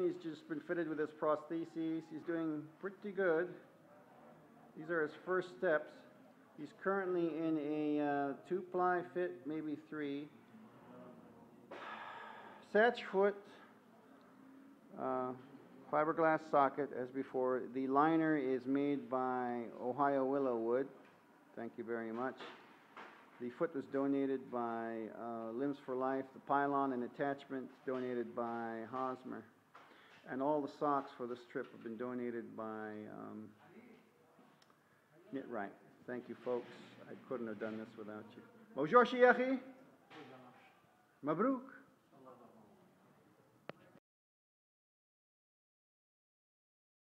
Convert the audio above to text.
He's just been fitted with his prosthesis. He's doing pretty good. These are his first steps. He's currently in a 2-ply fit, maybe 3. Satch foot, fiberglass socket as before. The liner is made by Ohio Willow Wood. Thank you very much. The foot was donated by Limbs for Life. The pylon and attachments donated by Hosmer. And all the socks for this trip have been donated by Knit Right. Thank you, folks. I couldn't have done this without you. Bonjour, Shiachi. Mabrouk.